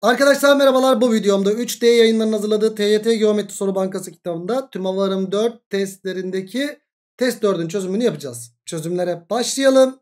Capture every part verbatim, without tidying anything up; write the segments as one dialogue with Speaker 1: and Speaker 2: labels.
Speaker 1: Arkadaşlar merhabalar, bu videomda üç D yayınlarının hazırladığı T Y T Geometri Soru Bankası kitabında TÜMAVARım dört testlerindeki test dördün çözümünü yapacağız. Çözümlere başlayalım.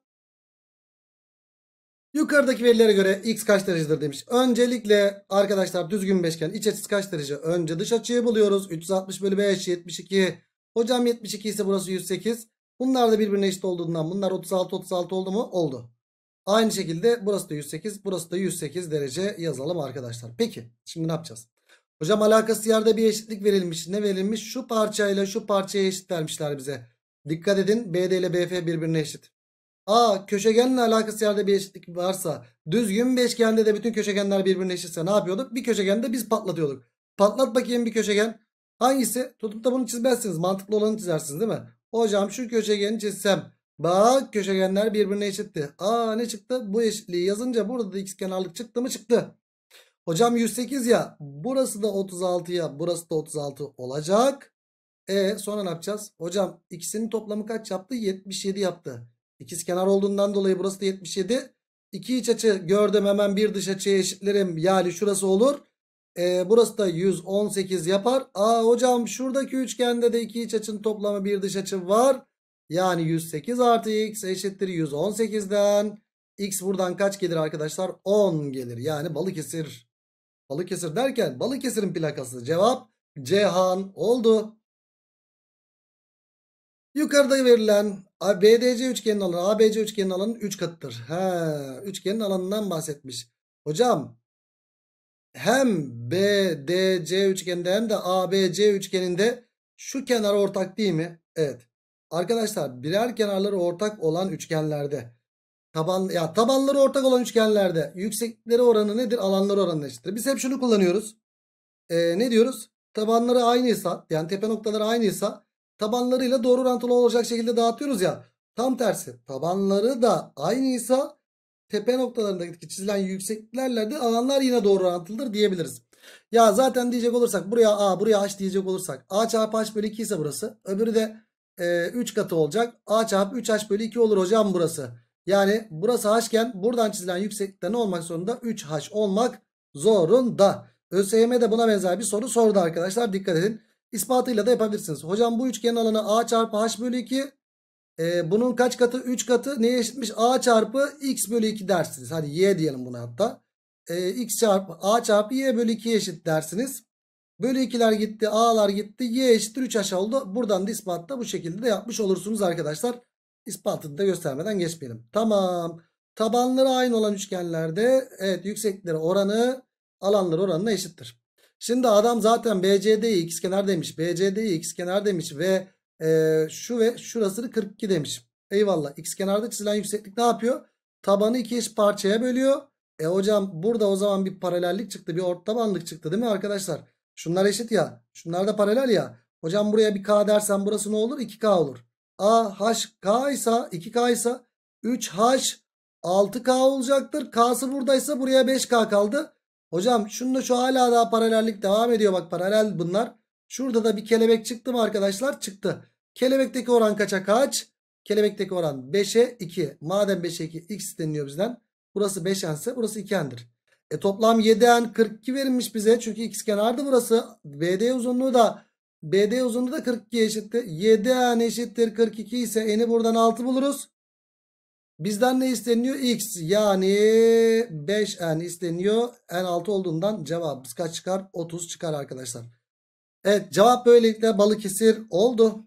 Speaker 1: Yukarıdaki verilere göre x kaç derecedir demiş. Öncelikle arkadaşlar düzgün beşgen iç açısı kaç derece? Önce dış açıyı buluyoruz. üç yüz altmış bölü beş yetmiş iki. Hocam yetmiş iki ise burası yüz sekiz. Bunlar da birbirine eşit olduğundan bunlar otuz altı otuz altı oldu mu? Oldu. Aynı şekilde burası da yüz sekiz, burası da yüz sekiz derece yazalım arkadaşlar. Peki şimdi ne yapacağız? Hocam alakası yerde bir eşitlik verilmiş. Ne verilmiş? Şu parçayla şu parçaya eşit vermişler bize. Dikkat edin, B D ile B F birbirine eşit. Aa, köşegenle alakası yerde bir eşitlik varsa, düzgün beşgende de bütün köşegenler birbirine eşitse ne yapıyorduk? Bir köşegende biz patlatıyorduk. Patlat bakayım bir köşegen. Hangisi? Tutup da bunu çizmezsiniz. Mantıklı olanı çizersiniz değil mi? Hocam şu köşegeni çizsem. Bak, köşegenler birbirine eşitti. Aa, ne çıktı? Bu eşitliği yazınca burada da ikizkenarlık çıktı mı? Çıktı. Hocam yüz sekiz ya. Burası da otuz altı ya. Burası da otuz altı olacak. E sonra ne yapacağız? Hocam ikisinin toplamı kaç yaptı? yetmiş yedi yaptı. İkizkenar olduğundan dolayı burası da yetmiş yedi. İki iç açı gördüm, hemen bir dış açıya eşitlerim. Yani şurası olur. E, burası da yüz on sekiz yapar. Aa hocam şuradaki üçgende de iki iç açının toplamı bir dış açı var. Yani yüz sekiz artı x eşittir yüz on sekizden. X buradan kaç gelir arkadaşlar? on gelir. Yani Balıkesir. Balıkesir derken Balıkesir'in plakası. Cevap Ceyhan oldu. Yukarıda verilen B D C üçgenin alanı A B C üçgenin alanının üç katıdır. He, üçgenin alanından bahsetmiş. Hocam hem B D C üçgeninde hem de A B C üçgeninde şu kenar ortak değil mi? Evet. Arkadaşlar birer kenarları ortak olan üçgenlerde taban ya tabanları ortak olan üçgenlerde yükseklikleri oranı nedir? Alanları oranı eşittir. Biz hep şunu kullanıyoruz. Ee, ne diyoruz? Tabanları aynıysa, yani tepe noktaları aynıysa tabanlarıyla doğru orantılı olacak şekilde dağıtıyoruz ya. Tam tersi, tabanları da aynıysa tepe noktalarındaki çizilen yüksekliklerle de alanlar yine doğru orantılıdır diyebiliriz. Ya zaten diyecek olursak buraya A, buraya H diyecek olursak A çarpı H bölü iki ise burası. Öbürü de e, üç katı olacak. A çarpı üç H bölü iki olur hocam burası. Yani burası H iken buradan çizilen yükseklikte ne olmak zorunda? üç H olmak zorunda. ÖSYM de buna benzer bir soru sordu arkadaşlar. Dikkat edin. İspatıyla da yapabilirsiniz. Hocam bu üçgenin alanı A çarpı H bölü iki. Ee, bunun kaç katı? üç katı. Neye eşitmiş? A çarpı X bölü iki dersiniz. Hadi Y diyelim buna hatta. Ee, X çarpı A çarpı Y bölü ikiye eşit dersiniz. Bölü ikiler gitti. A'lar gitti. Y eşittir üç H oldu. Buradan da ispatta bu şekilde de yapmış olursunuz arkadaşlar. İspatını da göstermeden geçmeyelim. Tamam. Tabanları aynı olan üçgenlerde evet yükseklikleri oranı alanları oranına eşittir. Şimdi adam zaten B C D'yi ikizkenar demiş. B C D'yi ikizkenar demiş ve e, şu ve şurasını kırk iki demiş. Eyvallah. İkizkenarda çizilen yükseklik ne yapıyor? Tabanı iki eşit parçaya bölüyor. E hocam burada o zaman bir paralellik çıktı. Bir ortabanlık çıktı değil mi arkadaşlar? Şunlar eşit ya. Şunlar da paralel ya. Hocam buraya bir K dersen burası ne olur? iki K olur. A, H, K ise iki K ise üç H altı K olacaktır. K'sı buradaysa buraya beş K kaldı. Hocam şunda şu hala daha paralellik devam ediyor. Bak paralel bunlar. Şurada da bir kelebek çıktı mı arkadaşlar? Çıktı. Kelebekteki oran kaça kaç? Kelebekteki oran beşe iki. Madem beşe iki x deniliyor bizden. Burası beş n ise burası iki n'dir. E toplam yedi n kırk iki verilmiş bize. Çünkü ikizkenardı burası. B D uzunluğu da B D uzunluğu da kırk ikiye eşittir. yedi n eşittir kırk iki ise n'i buradan altı buluruz. Bizden ne isteniyor? X, yani beş n isteniyor. N altı olduğundan cevabımız kaç çıkar? otuz çıkar arkadaşlar. Evet, cevap böylelikle Balıkesir oldu.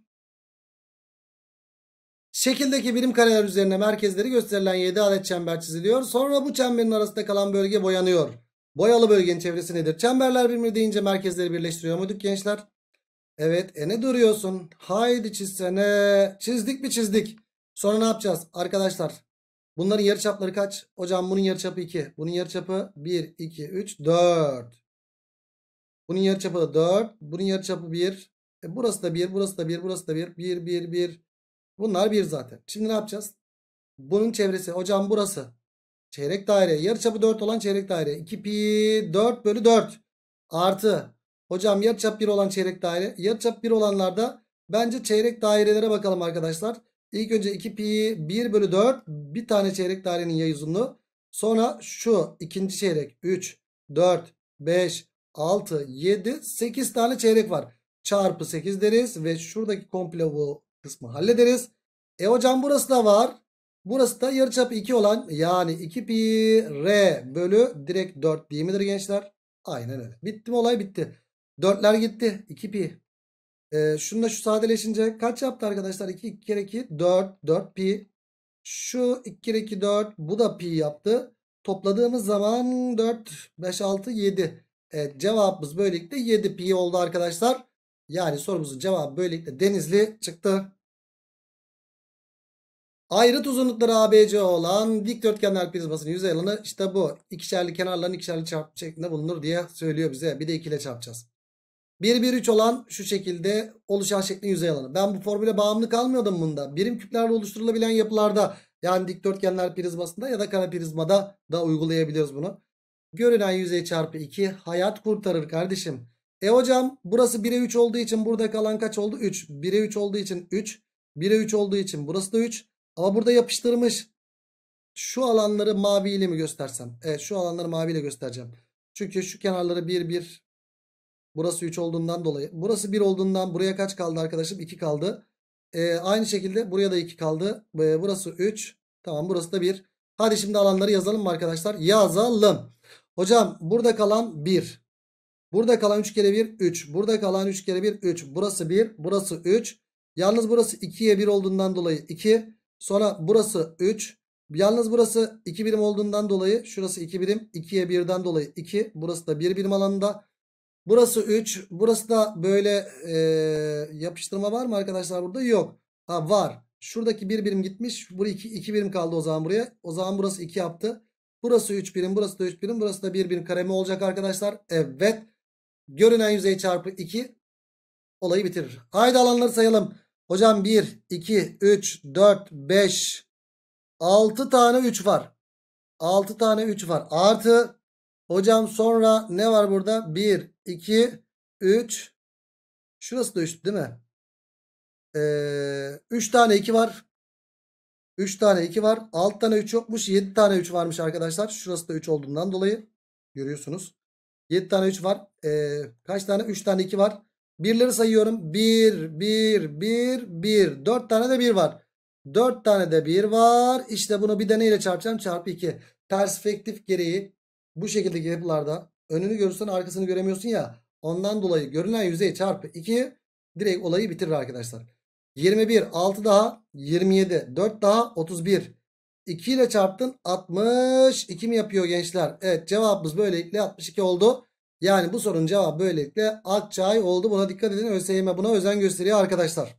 Speaker 1: Şekildeki birim kareler üzerine merkezleri gösterilen yedi adet çember çiziliyor. Sonra bu çemberin arasında kalan bölge boyanıyor. Boyalı bölgenin çevresi nedir? Çemberler birbirine değince merkezleri birleştiriyor muyduk gençler? Evet, e ne duruyorsun? Haydi çizsene. Çizdik mi çizdik. Sonra ne yapacağız arkadaşlar? Bunların yarıçapları kaç? Hocam bunun yarıçapı iki. Bunun yarıçapı bir, iki, üç, dört. Bunun yarıçapı da dört. Bunun yarıçapı bir. E burası da bir, burası da bir, burası da bir. bir, bir, bir. Bunlar bir zaten. Şimdi ne yapacağız? Bunun çevresi. Hocam burası. Çeyrek daire. Yarıçapı dört olan çeyrek daire. iki pi dört bölü dört. Artı. Hocam yarıçap bir olan çeyrek daire. Yarıçap bir olanlarda bence çeyrek dairelere bakalım arkadaşlar. İlk önce iki pi bir bölü dört. Bir tane çeyrek dairenin yay uzunluğu. Sonra şu ikinci çeyrek üç. dört, beş, altı, yedi, sekiz tane çeyrek var. Çarpı sekiz deriz ve şuradaki komple bu kısmı hallederiz. E hocam burası da var. Burası da yarıçapı iki olan, yani iki pi r bölü direkt dört değil midir gençler? Aynen öyle. Bitti mi olay? Bitti. dörtler gitti. iki pi. Ee, şununla şu sadeleşince kaç yaptı arkadaşlar? iki, iki kere iki dört. dört pi. Şu iki kere iki dört. Bu da pi yaptı. Topladığımız zaman dört, beş, altı, yedi. Evet, cevabımız böylelikle yedi pi oldu arkadaşlar. Yani sorumuzun cevabı böylelikle Denizli çıktı. Ayrıt uzunlukları A B C olan dikdörtgenler prizmasının yüzey alanı işte bu. İkişerli kenarların ikişerli çarpı şeklinde bulunur diye söylüyor bize. Bir de iki ile çarpacağız. bir, bir, üç olan şu şekilde oluşan şeklin yüzey alanı. Ben bu formüle bağımlı kalmıyordum bunda. Birim küplerle oluşturulabilen yapılarda, yani dikdörtgenler prizmasında ya da kare prizmada da uygulayabiliyoruz bunu. Görünen yüzey çarpı iki hayat kurtarır kardeşim. E hocam burası bire üç olduğu için burada kalan kaç oldu? üç. bire üç olduğu için üç. bire üç olduğu için burası da üç. Ama burada yapıştırmış. Şu alanları maviyle mi göstersem? Evet, şu alanları maviyle göstereceğim. Çünkü şu kenarları bir, bir. Burası üç olduğundan dolayı. Burası bir olduğundan buraya kaç kaldı arkadaşım? iki kaldı. Ee, aynı şekilde buraya da iki kaldı. Ee, burası üç. Tamam, burası da bir. Hadi şimdi alanları yazalım mı arkadaşlar? Yazalım. Hocam burada kalan bir. Burada kalan üç kere bir üç. Burada kalan üç kere bir üç. Burası bir. Burası üç. Yalnız burası ikiye bir olduğundan dolayı iki. Sonra burası üç. Yalnız burası iki birim olduğundan dolayı şurası iki birim. ikiye birden dolayı iki. Burası da bir birim alanında. Burası üç. Burası da böyle e, yapıştırma var mı arkadaşlar burada? Yok. Ha, var. Şuradaki bir birim gitmiş. Buraya iki, iki birim kaldı o zaman buraya. O zaman burası iki yaptı. Burası üç birim. Burası da üç birim. Burası da bir birim kare mi olacak arkadaşlar? Evet. Görünen yüzey çarpı iki olayı bitirir. Haydi alanları sayalım. Hocam bir, iki, üç, dört, beş, altı tane üç var. altı tane üç var. Artı hocam sonra ne var burada? bir, iki, üç. Şurası da üç değil mi? Ee, üç tane iki var. üç tane iki var. altı tane üç yokmuş. yedi tane üç varmış arkadaşlar. Şurası da üç olduğundan dolayı. Görüyorsunuz. yedi tane üç var. Ee, kaç tane? üç tane iki var. Birleri sayıyorum. bir, bir, bir, bir. dört tane de bir var. dört tane de bir var. İşte bunu bir deneyle çarpacağım. Çarpı iki. Perspektif gereği bu şekildeki yapılarda önünü görürsen arkasını göremiyorsun ya. Ondan dolayı görünen yüzey çarpı iki direkt olayı bitirir arkadaşlar. yirmi bir. altı daha yirmi yedi. dört daha otuz bir. iki ile çarptın altmış iki mi yapıyor gençler? Evet, cevabımız böylelikle altmış iki oldu. Yani bu sorunun cevabı böylelikle Akçay oldu. Buna dikkat edin. ÖSYM buna özen gösteriyor arkadaşlar.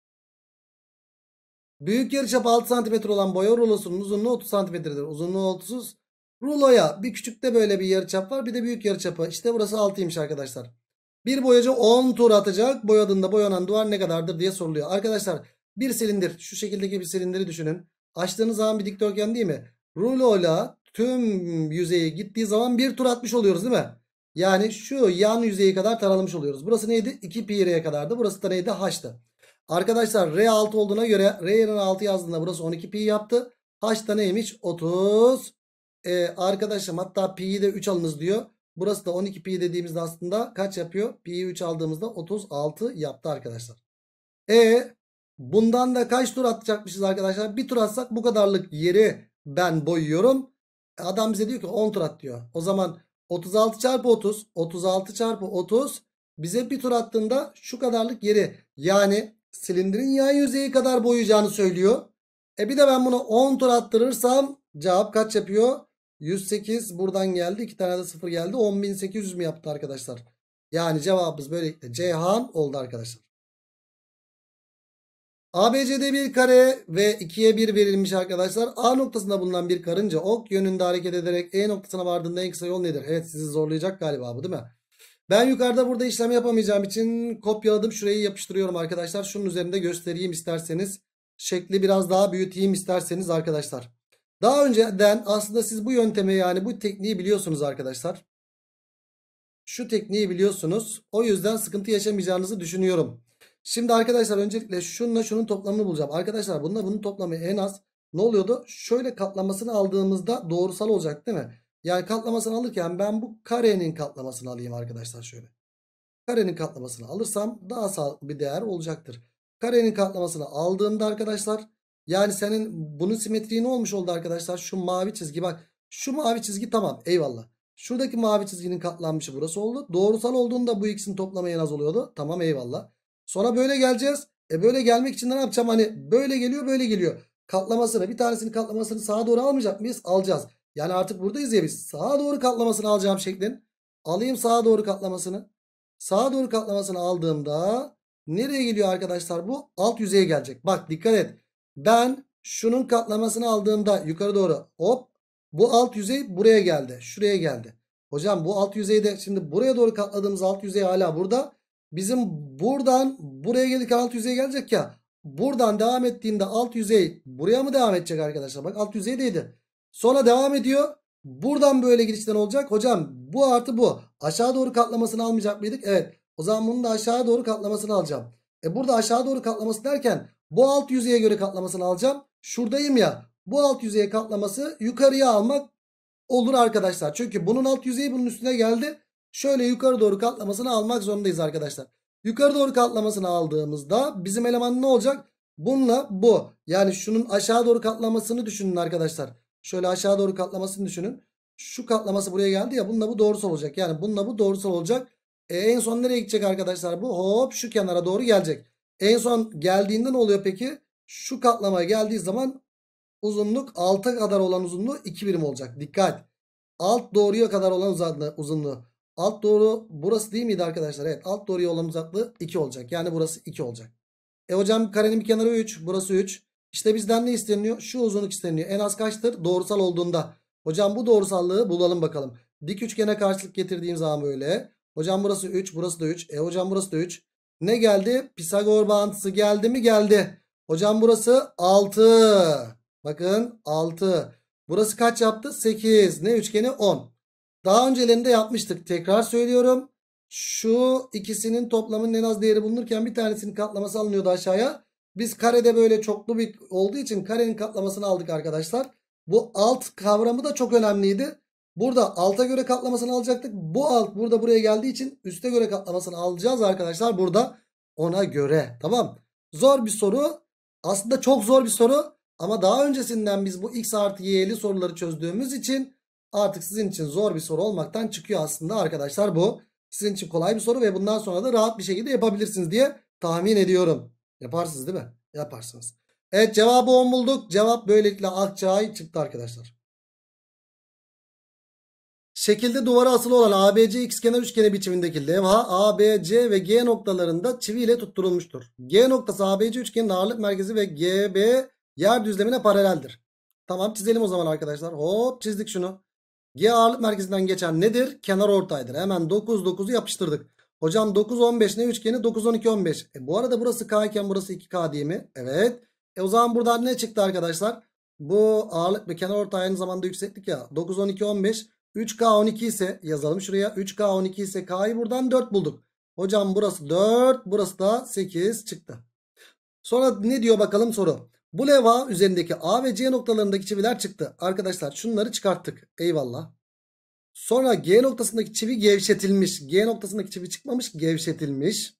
Speaker 1: Büyük yarıçapı altı santimetre olan boya rulosunun uzunluğu otuz santimetredir. Uzunluğu otuz. Ruloya bir küçükte böyle bir yarıçap var. Bir de büyük yarıçapı. İşte burası altıymış arkadaşlar. Bir boyacı on tur atacak. Boyadığında boyanan duvar ne kadardır diye soruluyor. Arkadaşlar bir silindir. Şu şekildeki bir silindiri düşünün. Açtığınız zaman bir dikdörtgen değil mi? Ruloyla tüm yüzeyi gittiği zaman bir tur atmış oluyoruz değil mi? Yani şu yan yüzeyi kadar taralamış oluyoruz. Burası neydi? iki pi r'ye kadardı. Burası da neydi? H'tı. Arkadaşlar R altı olduğuna göre R yerine altı yazdığında burası on iki pi yaptı. H da neymiş? otuz. Ee, arkadaşım hatta pi'yi de üç alınız diyor. Burası da on iki pi dediğimizde aslında kaç yapıyor? Pi'yi üç aldığımızda otuz altı yaptı arkadaşlar. E bundan da kaç tur atacakmışız arkadaşlar? Bir tur atsak bu kadarlık yeri ben boyuyorum. Adam bize diyor ki on tur at diyor. O zaman otuz altı çarpı otuz. otuz altı çarpı otuz bize bir tur attığında şu kadarlık yeri, yani silindirin yan yüzeyi kadar boyayacağını söylüyor. E bir de ben bunu on tur attırırsam cevap kaç yapıyor? yüz sekiz buradan geldi. iki tane de sıfır geldi. on bin sekiz yüz mi yaptı arkadaşlar? Yani cevabımız böylelikle Ceyhan oldu arkadaşlar. A B C'de bir kare ve ikiye bir verilmiş arkadaşlar. A noktasında bulunan bir karınca ok yönünde hareket ederek E noktasına vardığında en kısa yol nedir? Evet, sizi zorlayacak galiba bu değil mi? Ben yukarıda burada işlem yapamayacağım için kopyaladım. Şurayı yapıştırıyorum arkadaşlar. Şunun üzerinde göstereyim isterseniz. Şekli biraz daha büyüteyim isterseniz arkadaşlar. Daha önceden aslında siz bu yöntemi, yani bu tekniği biliyorsunuz arkadaşlar. Şu tekniği biliyorsunuz. O yüzden sıkıntı yaşamayacağınızı düşünüyorum. Şimdi arkadaşlar öncelikle şununla şunun toplamını bulacağım. Arkadaşlar bununla bunun toplamı en az ne oluyordu? Şöyle katlamasını aldığımızda doğrusal olacak değil mi? Yani katlamasını alırken ben bu karenin katlamasını alayım arkadaşlar şöyle. Karenin katlamasını alırsam daha sağlıklı bir değer olacaktır. Karenin katlamasını aldığımda arkadaşlar, yani senin bunun simetriği ne olmuş oldu arkadaşlar? Şu mavi çizgi, bak şu mavi çizgi tamam, eyvallah. Şuradaki mavi çizginin katlanmışı burası oldu. Doğrusal olduğunda bu ikisinin toplamı en az oluyordu. Tamam, eyvallah. Sonra böyle geleceğiz. E böyle gelmek için ne yapacağım? Hani böyle geliyor, böyle geliyor. Katlamasını, bir tanesinin katlamasını sağa doğru almayacak mıyız? Alacağız. Yani artık buradayız ya biz. Sağa doğru katlamasını alacağım şeklin. Alayım sağa doğru katlamasını. Sağa doğru katlamasını aldığımda nereye geliyor arkadaşlar bu? Alt yüzeye gelecek. Bak dikkat et. Ben şunun katlamasını aldığımda yukarı doğru hop, bu alt yüzey buraya geldi. Şuraya geldi. Hocam bu alt yüzeyde şimdi buraya doğru katladığımız alt yüzey hala burada. Bizim buradan buraya gelirken alt yüzeye gelecek ya. Buradan devam ettiğimde alt yüzey buraya mı devam edecek arkadaşlar? Bak alt yüzeydeydi. Sonra devam ediyor. Buradan böyle gidişten olacak. Hocam bu artı bu. Aşağı doğru katlamasını almayacak mıydık? Evet. O zaman bunun da aşağı doğru katlamasını alacağım. E burada aşağı doğru katlaması derken bu alt yüzeye göre katlamasını alacağım. Şuradayım ya. Bu alt yüzeye katlaması yukarıya almak olur arkadaşlar. Çünkü bunun alt yüzeyi bunun üstüne geldi. Şöyle yukarı doğru katlamasını almak zorundayız arkadaşlar. Yukarı doğru katlamasını aldığımızda bizim eleman ne olacak? Bununla bu. Yani şunun aşağı doğru katlamasını düşünün arkadaşlar. Şöyle aşağı doğru katlamasını düşünün. Şu katlaması buraya geldi ya, bununla bu doğrusal olacak. Yani bununla bu doğrusal olacak. E, en son nereye gidecek arkadaşlar bu? Hop şu kenara doğru gelecek. En son geldiğinde ne oluyor peki? Şu katlamaya geldiği zaman uzunluk alta kadar olan uzunluğu iki birim olacak. Dikkat. Alt doğruya kadar olan uzunluğu. uzunluğu. Alt doğru burası değil miydi arkadaşlar? Evet, alt doğruya olan uzaklığı iki olacak. Yani burası iki olacak. E hocam karenin bir kenarı üç. Burası üç. İşte bizden ne isteniyor? Şu uzunluk isteniyor. En az kaçtır? Doğrusal olduğunda. Hocam bu doğrusallığı bulalım bakalım. Dik üçgene karşılık getirdiğim zaman böyle. Hocam burası üç. Burası da üç. E hocam burası da üç. Ne geldi? Pisagor bağıntısı geldi mi? Geldi. Hocam burası altı. Bakın altı. Burası kaç yaptı? sekiz. Ne üçgeni? on. Daha öncelerinde yapmıştık. Tekrar söylüyorum. Şu ikisinin toplamının en az değeri bulunurken bir tanesinin katlaması alınıyordu aşağıya. Biz karede böyle çoklu bir olduğu için karenin katlamasını aldık arkadaşlar. Bu alt kavramı da çok önemliydi. Burada alta göre katlamasını alacaktık. Bu alt burada buraya geldiği için üste göre katlamasını alacağız arkadaşlar. Burada ona göre. Tamam. Zor bir soru. Aslında çok zor bir soru. Ama daha öncesinden biz bu x artı y'li soruları çözdüğümüz için artık sizin için zor bir soru olmaktan çıkıyor aslında arkadaşlar bu. Sizin için kolay bir soru ve bundan sonra da rahat bir şekilde yapabilirsiniz diye tahmin ediyorum. Yaparsınız değil mi? Yaparsınız. Evet, cevabı on bulduk. Cevap böylelikle Akçay çıktı arkadaşlar. Şekilde duvara asılı olan A B C ikizkenar üçgeni biçimindeki levha A, B, C ve G noktalarında çivi ile tutturulmuştur. G noktası A B C üçgenin ağırlık merkezi ve G B yer düzlemine paraleldir. Tamam, çizelim o zaman arkadaşlar. Hop, çizdik şunu. G ağırlık merkezinden geçen nedir? Kenar ortaydır. Hemen dokuz dokuzu yapıştırdık. Hocam dokuz on beş ne üçgeni? dokuz on iki on beş. E bu arada burası K iken burası iki K değil mi? Evet. E o zaman buradan ne çıktı arkadaşlar? Bu ağırlık ve kenar ortay aynı zamanda yükseklik ya. dokuz on iki on beş. üç K on iki ise yazalım şuraya. üç K on iki ise K'yı buradan dört bulduk. Hocam burası dört. Burası da sekiz çıktı. Sonra ne diyor bakalım soru. Bu levha üzerindeki A ve C noktalarındaki çiviler çıktı. Arkadaşlar şunları çıkarttık. Eyvallah. Sonra G noktasındaki çivi gevşetilmiş. G noktasındaki çivi çıkmamış, gevşetilmiş.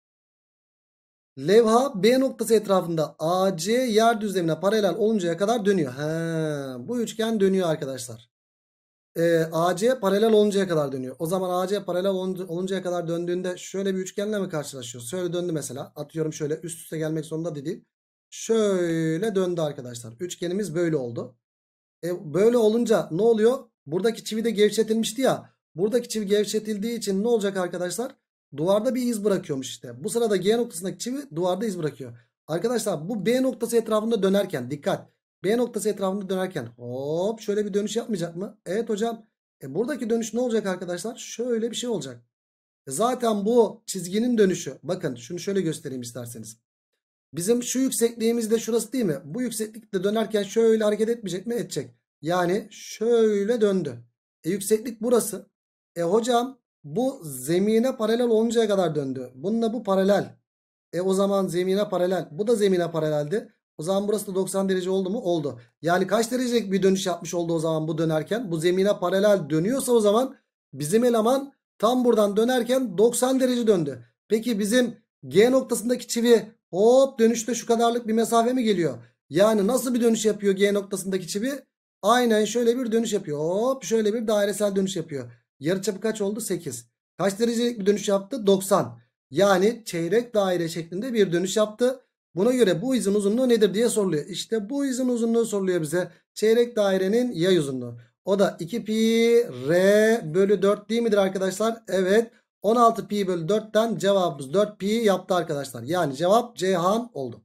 Speaker 1: Levha B noktası etrafında A C yer düzlemine paralel oluncaya kadar dönüyor. He, bu üçgen dönüyor arkadaşlar. Ee, A C paralel oluncaya kadar dönüyor. O zaman A C paralel oluncaya kadar döndüğünde şöyle bir üçgenle mi karşılaşıyor? Şöyle döndü mesela. Atıyorum şöyle üst üste gelmek zorunda değil. Şöyle döndü arkadaşlar. Üçgenimiz böyle oldu. E, böyle olunca ne oluyor? Buradaki çivi de gevşetilmişti ya. Buradaki çivi gevşetildiği için ne olacak arkadaşlar? Duvarda bir iz bırakıyormuş işte. Bu sırada G noktasındaki çivi duvarda iz bırakıyor. Arkadaşlar bu B noktası etrafında dönerken dikkat. B noktası etrafında dönerken hop şöyle bir dönüş yapmayacak mı? Evet hocam. E, buradaki dönüş ne olacak arkadaşlar? Şöyle bir şey olacak. E, zaten bu çizginin dönüşü. Bakın şunu şöyle göstereyim isterseniz. Bizim şu yüksekliğimiz de şurası değil mi? Bu yükseklikte dönerken şöyle hareket etmeyecek mi? Edecek. Yani şöyle döndü. E yükseklik burası. E hocam bu zemine paralel oluncaya kadar döndü. Bununla bu paralel. E o zaman zemine paralel. Bu da zemine paraleldi. O zaman burası da doksan derece oldu mu? Oldu. Yani kaç derecelik bir dönüş yapmış oldu o zaman bu dönerken? Bu zemine paralel dönüyorsa o zaman bizim eleman tam buradan dönerken doksan derece döndü. Peki bizim G noktasındaki çivi hop dönüşte şu kadarlık bir mesafe mi geliyor? Yani nasıl bir dönüş yapıyor G noktasındaki çivi? Aynen şöyle bir dönüş yapıyor. Hop şöyle bir dairesel dönüş yapıyor. Yarıçapı kaç oldu? sekiz. Kaç derecelik bir dönüş yaptı? doksan. Yani çeyrek daire şeklinde bir dönüş yaptı. Buna göre bu izin uzunluğu nedir diye soruluyor. İşte bu izin uzunluğu soruluyor bize. Çeyrek dairenin yay uzunluğu. O da iki pi r bölü dört değil midir arkadaşlar? Evet. on altı pi bölü dörtten cevabımız dört pi yaptı arkadaşlar. Yani cevap Ceyhan oldu.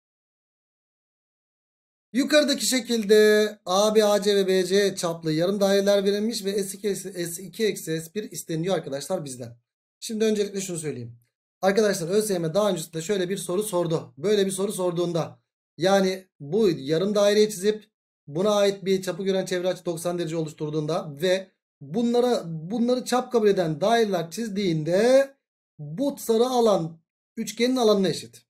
Speaker 1: Yukarıdaki şekilde A B, A C ve B C çaplı yarım daireler verilmiş ve S iki, S iki eksi S bir isteniyor arkadaşlar bizden. Şimdi öncelikle şunu söyleyeyim. Arkadaşlar ÖSYM daha öncesinde şöyle bir soru sordu. Böyle bir soru sorduğunda yani bu yarım daireyi çizip buna ait bir çapı gören çevre açı doksan derece oluşturduğunda ve bunlara bunları çap kabul eden daireler çizdiğinde bu sarı alan üçgenin alanına eşit.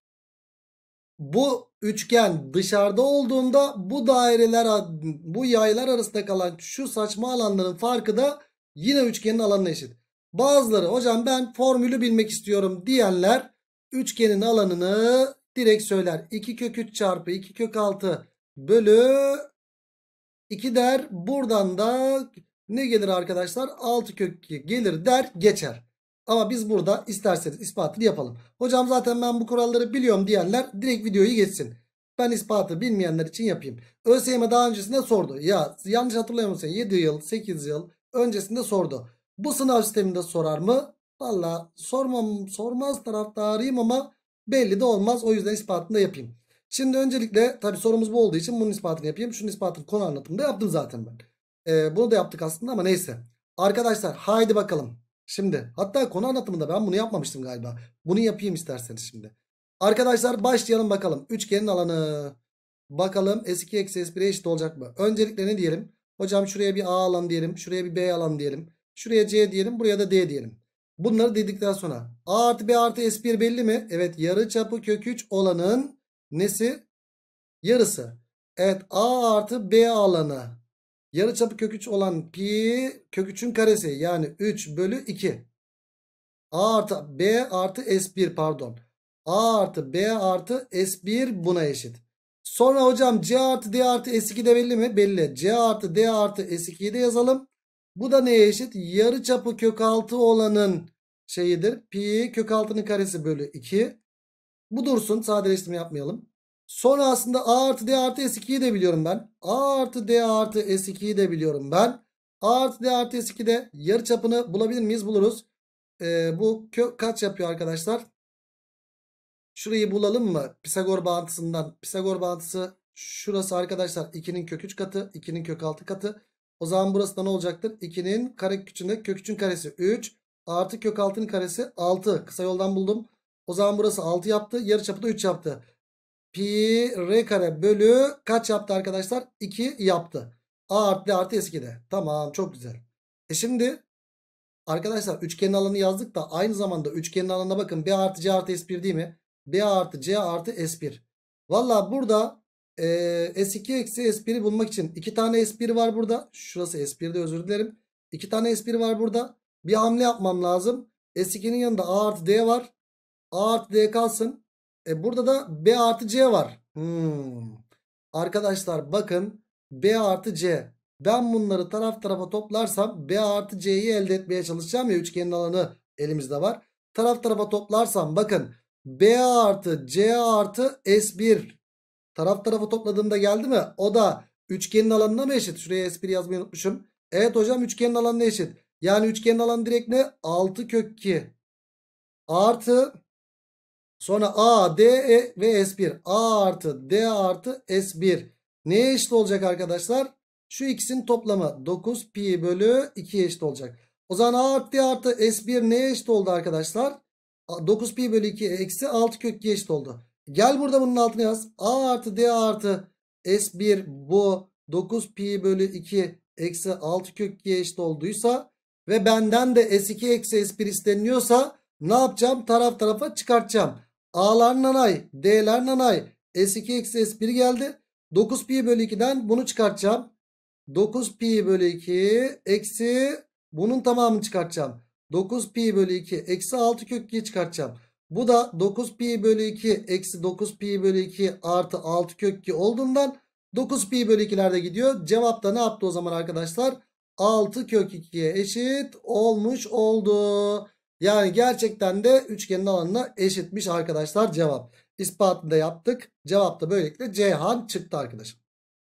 Speaker 1: Bu üçgen dışarıda olduğunda bu daireler bu yaylar arasında kalan şu saçma alanların farkı da yine üçgenin alanına eşit. Bazıları hocam ben formülü bilmek istiyorum diyenler üçgenin alanını direkt söyler. iki kök üç çarpı iki kök altı bölü iki der. Buradan da ne gelir arkadaşlar? altı kök iki gelir der geçer. Ama biz burada isterseniz ispatını yapalım. Hocam zaten ben bu kuralları biliyorum diyenler direkt videoyu geçsin. Ben ispatı bilmeyenler için yapayım. ÖSYM daha öncesinde sordu. Ya yanlış hatırlamıyorsam yedi yıl sekiz yıl öncesinde sordu. Bu sınav sisteminde sorar mı? Valla sormam, sormaz taraftarıyım ama belli de olmaz. O yüzden ispatını da yapayım. Şimdi öncelikle tabi sorumuz bu olduğu için bunun ispatını yapayım. Şunun ispatını konu anlatımında yaptım zaten ben. Ee, bunu da yaptık aslında ama neyse. Arkadaşlar haydi bakalım. Şimdi hatta konu anlatımında ben bunu yapmamıştım galiba. Bunu yapayım isterseniz şimdi. Arkadaşlar başlayalım bakalım. Üçgenin alanı. Bakalım S iki eksi S bir'e eşit olacak mı? Öncelikle ne diyelim? Hocam şuraya bir A alan diyelim. Şuraya bir B alan diyelim. Şuraya C diyelim. Buraya da D diyelim. Bunları dedikten sonra A artı B artı S bir belli mi? Evet, yarıçapı kök üç olanın nesi? Yarısı. Evet, A artı B alanı. Yarıçapı kök üç olan pi kök üçün karesi yani üç bölü iki. A artı B artı S bir pardon. A artı B artı S bir buna eşit. Sonra hocam C artı D artı S iki de belli mi? Belli. C artı D artı S iki'yi de yazalım. Bu da neye eşit? Yarıçapı kök altı olanın şeyidir. Pi kök altının karesi bölü iki. Bu dursun, sadeleştirme yapmayalım. Sonra aslında A artı D artı S iki'yi de biliyorum ben. A artı D artı S iki'yi de biliyorum ben. A artı D artı S iki'de yarıçapını bulabilir miyiz? Buluruz. Ee, bu kök kaç yapıyor arkadaşlar? Şurayı bulalım mı? Pisagor bağıntısından. Pisagor bağıntısı şurası arkadaşlar iki'nin kök üç katı. iki'nin kök altı katı. O zaman burası da ne olacaktır? iki'nin kare küçüğünde kök üçün karesi üç. Artı kök altının karesi altı. Kısa yoldan buldum. O zaman burası altı yaptı. Yarıçapı da üç yaptı. Pi r kare bölü kaç yaptı arkadaşlar? iki yaptı. A artı D artı S iki'de. Tamam, çok güzel. E şimdi arkadaşlar üçgenin alanı yazdık da aynı zamanda üçgenin alanına bakın. B artı C artı S bir değil mi? B artı C artı S bir. Valla burada e, S iki eksi S bir'i bulmak için iki tane S bir var burada. Şurası S bir'de, özür dilerim. iki tane S bir var burada. Bir hamle yapmam lazım. S iki'nin yanında A artı D var. A artı D kalsın. E burada da B artı C var. Hmm. Arkadaşlar bakın, B artı C. Ben bunları taraf tarafa toplarsam B artı C'yi elde etmeye çalışacağım ya, üçgenin alanı elimizde var. Taraf tarafa toplarsam bakın B artı C artı S bir. Taraf tarafa topladığımda geldi mi? O da üçgenin alanına mı eşit? Şuraya S bir yazmayı unutmuşum. Evet hocam, üçgenin alanına eşit. Yani üçgenin alanı direkt ne? altı kök iki. Artı sonra A, D e ve S bir. A artı D artı S bir. Neye eşit olacak arkadaşlar? Şu ikisinin toplamı dokuz pi bölü iki'ye eşit olacak. O zaman A artı D artı S bir neye eşit oldu arkadaşlar? dokuz pi bölü iki eksi altı kök iki'ye eşit oldu. Gel burada bunun altına yaz. A artı D artı S bir bu dokuz pi bölü iki eksi altı kök iki'ye eşit olduysa ve benden de S iki eksi S bir isteniliyorsa ne yapacağım? Taraf tarafa çıkartacağım. A'lar nanay, D'ler nanay, S iki eksi S bir geldi. dokuz pi bölü iki'den bunu çıkartacağım. dokuz pi bölü iki eksi bunun tamamını çıkartacağım. dokuz pi bölü iki eksi altı kök iki'yi çıkartacağım. Bu da dokuz pi bölü iki eksi dokuz pi bölü iki artı altı kök iki olduğundan dokuz pi bölü iki'ler de gidiyor. Cevap da ne yaptı o zaman arkadaşlar? altı kök iki'ye eşit olmuş oldu. Yani gerçekten de üçgenin alanına eşitmiş arkadaşlar cevap. İspatını da yaptık. Cevap da böylelikle Ceyhan çıktı arkadaşım.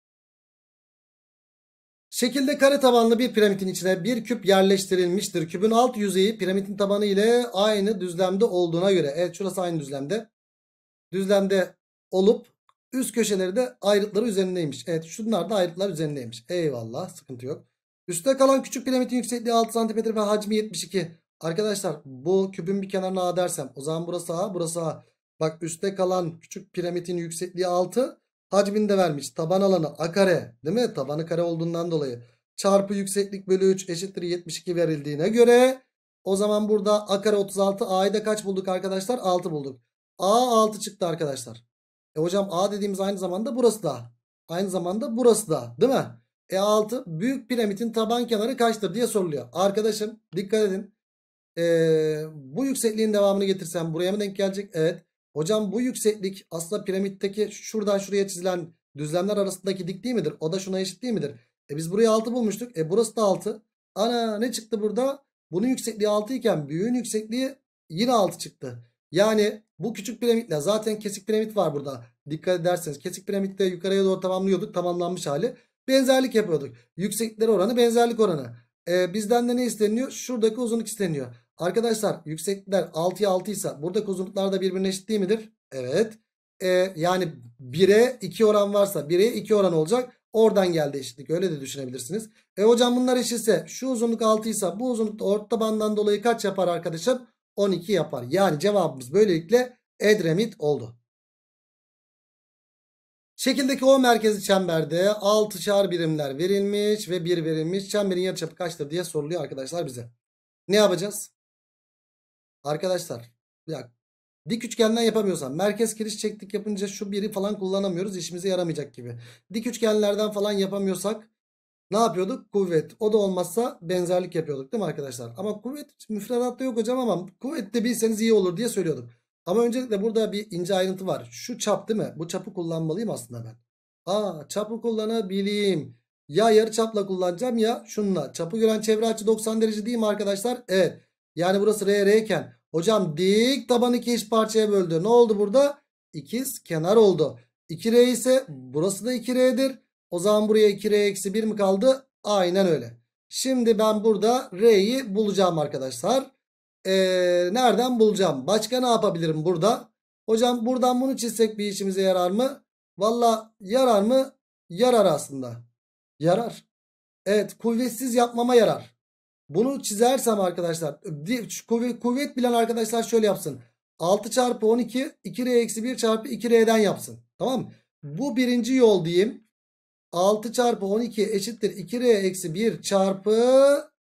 Speaker 1: Şekilde kare tabanlı bir piramidin içine bir küp yerleştirilmiştir. Küpün alt yüzeyi piramidin tabanı ile aynı düzlemde olduğuna göre. Evet, şurası aynı düzlemde. Düzlemde olup üst köşeleri de ayrıtları üzerindeymiş. Evet, şunlar da ayrıtlar üzerindeymiş. Eyvallah, sıkıntı yok. Üste kalan küçük piramidin yüksekliği altı santimetre ve hacmi yetmiş iki. Arkadaşlar bu küpün bir kenarına A dersem o zaman burası A, burası A. Bak, üstte kalan küçük piramidin yüksekliği altı, hacmini de vermiş. Taban alanı A kare, değil mi? Tabanı kare olduğundan dolayı. Çarpı yükseklik bölü üç eşittir yetmiş iki verildiğine göre o zaman burada A kare otuz altı, A'yı da kaç bulduk arkadaşlar? altı bulduk. A altı çıktı arkadaşlar. E hocam A dediğimiz aynı zamanda burası da. Aynı zamanda burası da, değil mi? E altı büyük piramidin taban kenarı kaçtır diye soruluyor. Arkadaşım dikkat edin. Ee, bu yüksekliğin devamını getirsem buraya mı denk gelecek? Evet. Hocam bu yükseklik aslında piramitteki şuradan şuraya çizilen düzlemler arasındaki dik değil midir? O da şuna eşit değil midir? E biz buraya altı bulmuştuk. E burası da altı. Ana, ne çıktı burada? Bunun yüksekliği altı iken büyüğün yüksekliği yine altı çıktı. Yani bu küçük piramitle, zaten kesik piramit var burada. Dikkat ederseniz kesik piramitte yukarıya doğru tamamlıyorduk. Tamamlanmış hali. Benzerlik yapıyorduk. Yükseklikleri oranı benzerlik oranı. Ee, bizden de ne isteniyor? Şuradaki uzunluk isteniyor. Arkadaşlar yükseklikler altıya altı ise buradaki uzunluklar da birbirine eşit değil midir? Evet. Ee, yani bire iki oran varsa bire iki oran olacak. Oradan geldi eşitlik. Öyle de düşünebilirsiniz. E hocam bunlar eşitse şu uzunluk altı ise bu uzunluk da orta tabandan dolayı kaç yapar arkadaşım? on iki yapar. Yani cevabımız böylelikle Edremit oldu. Şekildeki O merkezi çemberde altışar birimler verilmiş ve bir verilmiş. Çemberin yarıçapı kaçtır diye soruluyor arkadaşlar bize. Ne yapacağız? Arkadaşlar ya, dik üçgenden yapamıyorsam, merkez kiriş çektik yapınca şu biri falan kullanamıyoruz, işimize yaramayacak gibi. Dik üçgenlerden falan yapamıyorsak ne yapıyorduk? Kuvvet. O da olmazsa benzerlik yapıyorduk, değil mi arkadaşlar? Ama kuvvet müfredatta yok hocam, ama kuvvet de bilseniz iyi olur diye söylüyorduk. Ama öncelikle burada bir ince ayrıntı var. Şu çap, değil mi? Bu çapı kullanmalıyım aslında ben. Aa, çapı kullanabileyim. Ya yarı çapla kullanacağım ya şunla. Çapı gören çevre açı doksan derece değil mi arkadaşlar? Evet. Yani burası R R iken hocam dik tabanı iki eş parçaya böldü. Ne oldu burada? İkiz kenar oldu. iki R ise burası da iki R'dir. O zaman buraya iki R eksi bir mi kaldı? Aynen öyle. Şimdi ben burada R'yi bulacağım arkadaşlar. Ee, nereden bulacağım? Başka ne yapabilirim burada? Hocam buradan bunu çizsek bir işimize yarar mı? Valla yarar mı? Yarar aslında. Yarar. Evet, kuvvetsiz yapmama yarar. Bunu çizersem arkadaşlar, kuvvet, kuvvet bilen arkadaşlar şöyle yapsın. altı çarpı on iki iki R eksi bir çarpı iki R'den yapsın. Tamam mı? Bu birinci yol diyeyim. altı çarpı on iki eşittir iki R eksi bir çarpı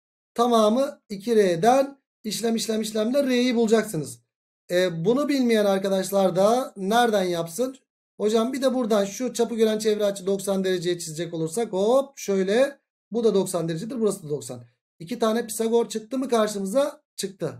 Speaker 1: tamamı iki R'den işlem işlem işlemle R'yi bulacaksınız. E, bunu bilmeyen arkadaşlar da nereden yapsın? Hocam bir de buradan şu çapı gören çevre açı doksan dereceye çizecek olursak hop şöyle, bu da doksan derecedir, burası da doksan. İki tane Pisagor çıktı mı karşımıza? Çıktı.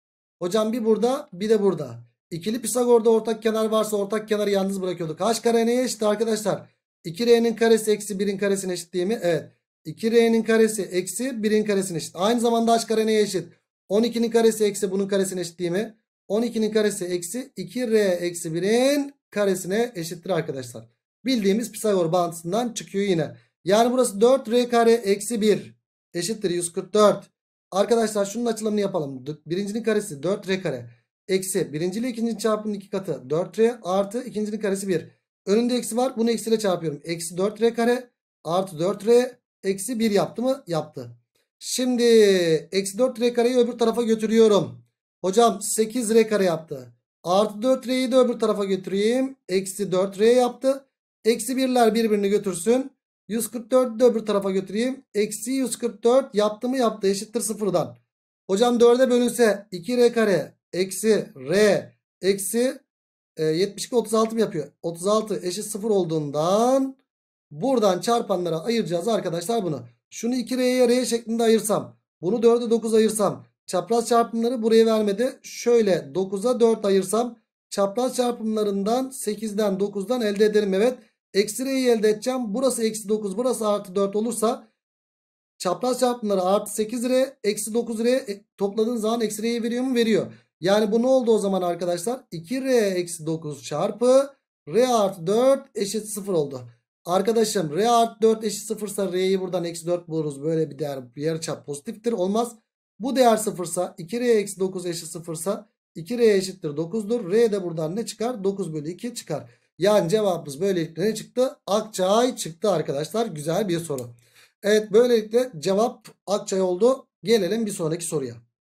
Speaker 1: Hocam bir burada bir de burada. İkili Pisagor'da ortak kenar varsa ortak kenarı yalnız bırakıyorduk. H kare neye eşit arkadaşlar? iki R'nin karesi eksi birin karesine eşit değil mi? Evet. iki R'nin karesi eksi birin karesine eşit. Aynı zamanda H kare neye eşit? on ikinin karesi eksi bunun karesine eşit değil mi? on ikinin karesi eksi iki R eksi birin karesine eşittir arkadaşlar. Bildiğimiz Pisagor bağıntısından çıkıyor yine. Yani burası dört R kare eksi bir eşittir yüz kırk dört. Arkadaşlar şunun açılımını yapalım. Birincinin karesi dört R kare. Eksi birinci ile ikincinin çarpımının iki katı dört R artı ikincinin karesi bir. Önünde eksi var. Bunu eksiyle çarpıyorum. Eksi dört R kare artı dört R eksi bir yaptı mı? Yaptı. Şimdi eksi dört R kareyi öbür tarafa götürüyorum. Hocam sekiz R kare yaptı. Artı dört R'yi de öbür tarafa götüreyim. Eksi dört R yaptı. Eksi birler birbirini götürsün. yüz kırk dördü de öbür tarafa götüreyim. Eksi yüz kırk dört yaptı mı? Yaptı. Eşittir sıfırdan. Hocam dörde bölünse iki R kare eksi R eksi E, yetmiş iki otuz altı mı yapıyor? otuz altı eşit sıfır olduğundan buradan çarpanlara ayıracağız arkadaşlar bunu. Şunu iki R'ye R şeklinde ayırsam, bunu dörde dokuz ayırsam, çapraz çarpımları buraya vermedi. Şöyle dokuza dört ayırsam çapraz çarpımlarından sekizden dokuzdan elde ederim. Evet. Eksi R'yi elde edeceğim. Burası eksi dokuz, burası artı dört olursa çapraz çarpımları artı sekiz R eksi dokuz R e, topladığın zaman eksi R'yi veriyor mu? Veriyor. Yani bu ne oldu o zaman arkadaşlar? iki R eksi dokuz çarpı R artı dört eşit sıfır oldu. Arkadaşım R artı dört eşit sıfır ise R'yi buradan eksi dört buluruz. Böyle bir değer yarıçap pozitiftir. Olmaz. Bu değer sıfırsa iki R eksi dokuz eşit sıfırsa iki R eşittir dokuzdur. R de buradan ne çıkar? dokuz bölü iki çıkar. Yani cevabımız böylelikle ne çıktı? Akçay çıktı arkadaşlar. Güzel bir soru. Evet, böylelikle cevap Akçay oldu. Gelelim bir sonraki soruya.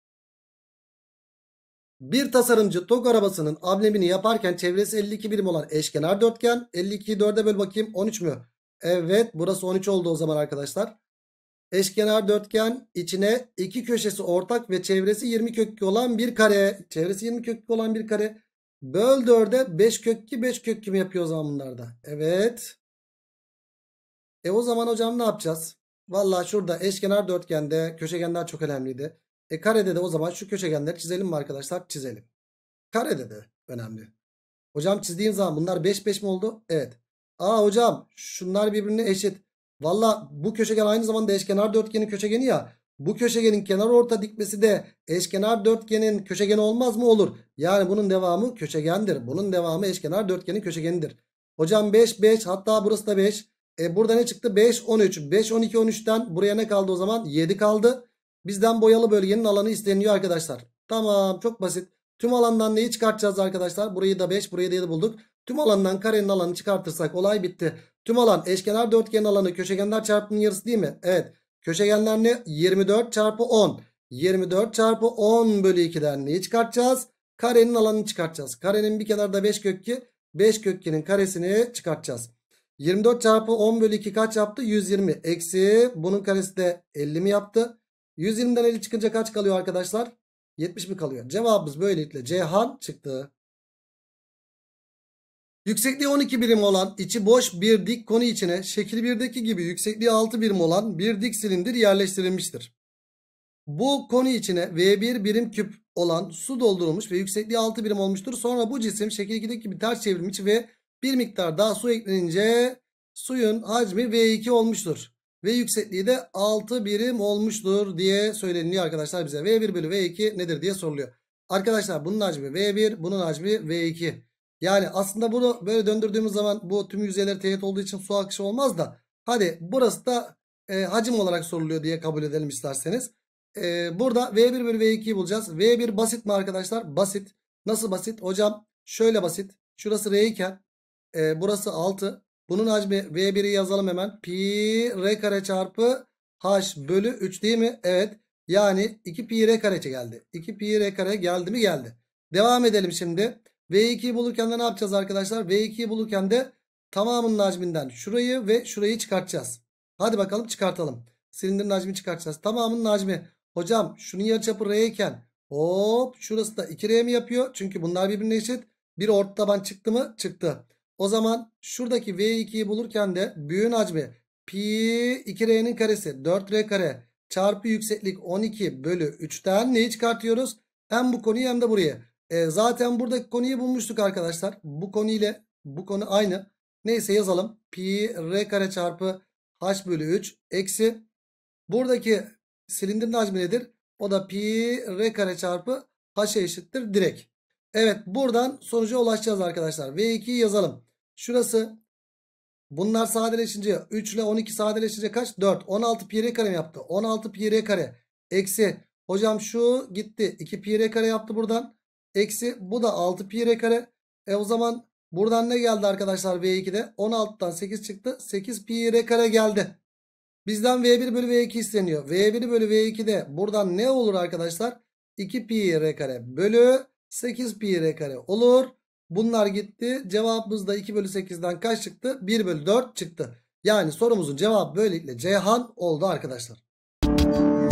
Speaker 1: Bir tasarımcı TOG arabasının amblemini yaparken çevresi elli iki birim olan eşkenar dörtgen. elli ikiyi dörde böl bakayım, on üç mü? Evet, burası on üç oldu o zaman arkadaşlar. Eşkenar dörtgen içine iki köşesi ortak ve çevresi yirmi kök iki olan bir kare. Çevresi yirmi kök iki olan bir kare. Böl dörde beş kök iki beş kök iki mi yapıyor o zaman bunlarda? Evet. E o zaman hocam ne yapacağız? Vallahi şurada eşkenar dörtgende köşegenler çok önemliydi. E karede de o zaman şu köşegenleri çizelim mi arkadaşlar? Çizelim. Karede de önemli. Hocam çizdiğim zaman bunlar beş beş mi oldu? Evet. Aa hocam şunlar birbirine eşit. Valla bu köşegen aynı zamanda eşkenar dörtgenin köşegeni ya. Bu köşegenin kenar orta dikmesi de eşkenar dörtgenin köşegeni olmaz mı? Olur. Yani bunun devamı köşegendir. Bunun devamı eşkenar dörtgenin köşegenidir. Hocam beş beş, hatta burası da beş. E burada ne çıktı? beş on üç. beş on iki on üçten buraya ne kaldı o zaman? yedi kaldı. Bizden boyalı bölgenin alanı isteniyor arkadaşlar. Tamam, çok basit. Tüm alandan neyi çıkartacağız arkadaşlar? Burayı da beş, burayı da yedi bulduk. Tüm alandan karenin alanı çıkartırsak olay bitti. Tüm alan eşkenar dörtgenin alanı köşegenler çarpımının yarısı değil mi? Evet. Köşegenler ne? yirmi dört çarpı on. yirmi dört çarpı on bölü ikiden neyi çıkartacağız? Karenin alanını çıkartacağız. Karenin bir kenarda beş kök iki. beş kök ikinin karesini çıkartacağız. yirmi dört çarpı on bölü iki kaç yaptı? yüz yirmi. Eksi bunun karesi de elli mi yaptı? yüz yirmiden elli çıkınca kaç kalıyor arkadaşlar? yetmiş mi kalıyor? Cevabımız böylelikle Ceyhan çıktı. Yüksekliği on iki birim olan içi boş bir dik koni içine şekil birdeki gibi yüksekliği altı birim olan bir dik silindir yerleştirilmiştir. Bu koni içine V bir birim küp olan su doldurulmuş ve yüksekliği altı birim olmuştur. Sonra bu cisim şekil ikideki gibi ters çevrilmiş ve bir miktar daha su eklenince suyun hacmi V iki olmuştur. Ve yüksekliği de altı birim olmuştur diye söyleniyor arkadaşlar bize. V bir bölü V iki nedir diye soruluyor. Arkadaşlar bunun hacmi V bir, bunun hacmi V iki. Yani aslında bunu böyle döndürdüğümüz zaman bu tüm yüzeyler teğet olduğu için su akışı olmaz da. Hadi burası da e, hacim olarak soruluyor diye kabul edelim isterseniz. E, burada V bir bölü V ikiyi bulacağız. V bir basit mi arkadaşlar? Basit. Nasıl basit? Hocam şöyle basit. Şurası R iken e, burası altı. Bunun hacmi V bir'i yazalım hemen. Pi R kare çarpı H bölü üç değil mi? Evet. Yani iki pi R kare geldi. iki pi R kare geldi mi? Geldi. Devam edelim şimdi. V ikiyi bulurken de ne yapacağız arkadaşlar? V ikiyi bulurken de tamamının hacminden şurayı ve şurayı çıkartacağız. Hadi bakalım çıkartalım. Silindirin hacmini çıkartacağız. Tamamının hacmi. Hocam şunun yarıçapı R iken hop şurası da iki R mi yapıyor? Çünkü bunlar birbirine eşit. Bir orta taban çıktı mı? Çıktı. O zaman şuradaki V ikiyi bulurken de büyüğün hacmi pi iki R'nin karesi dört R kare çarpı yükseklik on iki bölü üçten neyi çıkartıyoruz? Hem bu konuyu hem de burayı. E, zaten buradaki konuyu bulmuştuk arkadaşlar. Bu konu ile bu konu aynı. Neyse yazalım. Pi R kare çarpı H bölü üç eksi buradaki silindirin hacmi nedir? O da pi R kare çarpı H'e eşittir direkt. Evet, buradan sonuca ulaşacağız arkadaşlar. V ikiyi yazalım. Şurası bunlar sadeleşince üç ile on iki sadeleşince kaç? dört. on altı pi R kare mi yaptı? on altı pi R kare eksi hocam şu gitti. iki pi R kare yaptı buradan. Eksi bu da altı pi R kare. E o zaman buradan ne geldi arkadaşlar V ikide? on altıdan sekiz çıktı. sekiz pi R kare geldi. Bizden V bir bölü V iki isteniyor. V bir bölü V ikide buradan ne olur arkadaşlar? iki pi R kare bölü sekiz pi R kare olur. Bunlar gitti. Cevabımız da iki bölü sekizden kaç çıktı? bir bölü dört çıktı. Yani sorumuzun cevabı böylelikle Ceyhan oldu arkadaşlar.